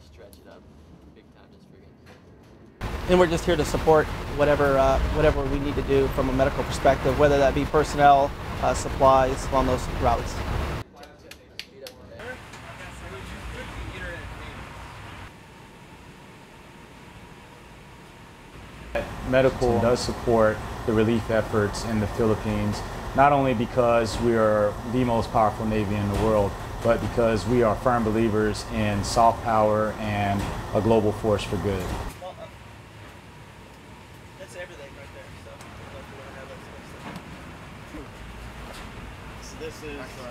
stretch it up big time just for you. And we're just here to support whatever we need to do from a medical perspective, whether that be personnel, supplies on those routes. Medical does support the relief efforts in the Philippines, not only because we are the most powerful Navy in the world, but because we are firm believers in soft power and a global force for good. That's everything right there. So this is